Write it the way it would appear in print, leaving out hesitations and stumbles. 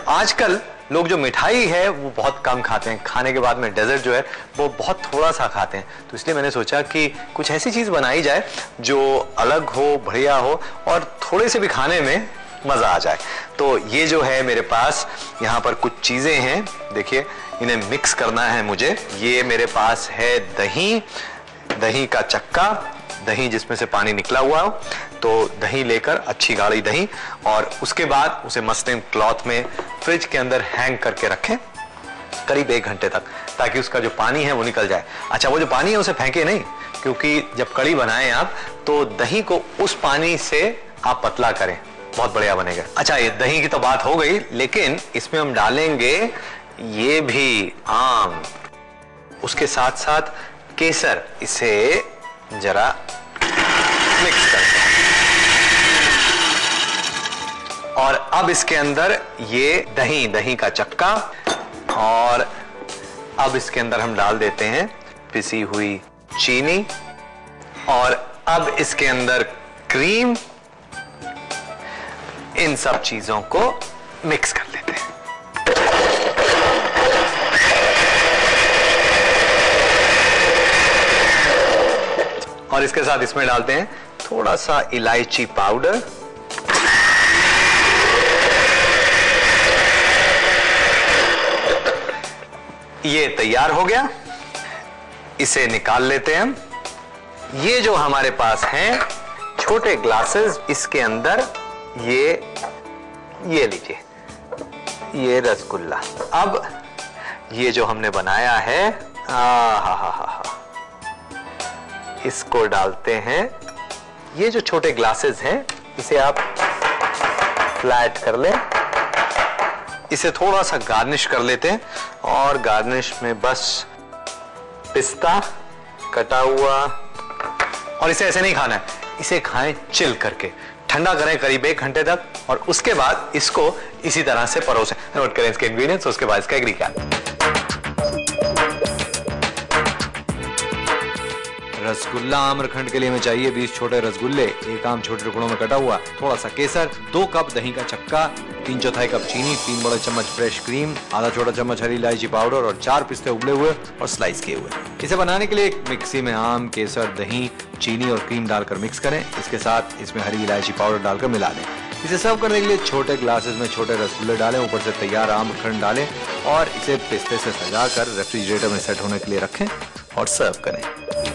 आजकल लोग जो मिठाई है वो बहुत कम खाते हैं, खाने के बाद में डेजर्ट जो है वो बहुत थोड़ा सा खाते हैं। तो इसलिए मैंने सोचा कि कुछ ऐसी चीज़ बनाई जाए जो अलग हो, बढ़िया हो और थोड़े से भी खाने में मज़ा आ जाए। तो ये जो है मेरे पास यहाँ पर कुछ चीज़ें हैं, देखिए इन्हें मिक्स करना है मुझे। ये मेरे पास है दही, दही का चक्का, दही जिसमें से पानी निकला हुआ हो। तो दही लेकर, अच्छी गाढ़ी दही, और उसके बाद उसे मसलिन क्लॉथ में फ्रिज के अंदर हैंग करके रखें करीब 1 घंटे तक, ताकि उसका जो पानी है वो निकल जाए। अच्छा, वो जो पानी है उसे फेंके नहीं, क्योंकि जब कड़ी बनाएं आप तो दही को उस पानी से आप पतला करें, बहुत बढ़िया बनेगा। अच्छा, ये दही की तो बात हो गई, लेकिन इसमें हम डालेंगे ये भी आम, उसके साथ साथ केसर। इसे जरा मिक्स करते हैं और अब इसके अंदर ये दही का चक्का, और अब इसके अंदर हम डाल देते हैं पिसी हुई चीनी, और अब इसके अंदर क्रीम। इन सब चीजों को मिक्स कर लेते हैं। और इसके साथ इसमें डालते हैं थोड़ा सा इलायची पाउडर, ये तैयार हो गया। इसे निकाल लेते हैं हम। ये जो हमारे पास हैं छोटे ग्लासेस, इसके अंदर ये लीजिए, ये रसगुल्ला। अब ये जो हमने बनाया है, हा, इसको डालते हैं। ये जो छोटे ग्लासेस हैं इसे आप फ्लैट कर लें, इसे थोड़ा सा गार्निश कर लेते हैं, और गार्निश में बस पिस्ता कटा हुआ। और इसे ऐसे नहीं खाना है, इसे खाएं चिल करके, ठंडा करें करीब 1 घंटे तक, और उसके बाद इसको इसी तरह से परोसें। नोट करें इसके इंग्रेडिएंट्स, उसके बाद इसका रिकैप। रसगुल्ला आम्रखंड के लिए हमें चाहिए 20 छोटे रसगुल्ले, 1 आम छोटे टुकड़ों में कटा हुआ, थोड़ा सा केसर, 2 कप दही का चक्का, 3/4 कप चीनी, 3 बड़े चम्मच फ्रेश क्रीम, आधा छोटा चम्मच हरी इलायची पाउडर, और 4 पिस्ते उबले हुए और स्लाइस किए हुए। इसे बनाने के लिए एक मिक्सी में आम, केसर, दही, चीनी और क्रीम डालकर मिक्स करें। इसके साथ इसमें हरी इलायची पाउडर डालकर मिला दें। इसे सर्व करने के लिए छोटे ग्लासेस में छोटे रसगुल्ले डालें, ऊपर से तैयार आम्रखंड डालें, और इसे पिस्ते से सजाकर रेफ्रिजरेटर में सेट होने के लिए रखें और सर्व करें।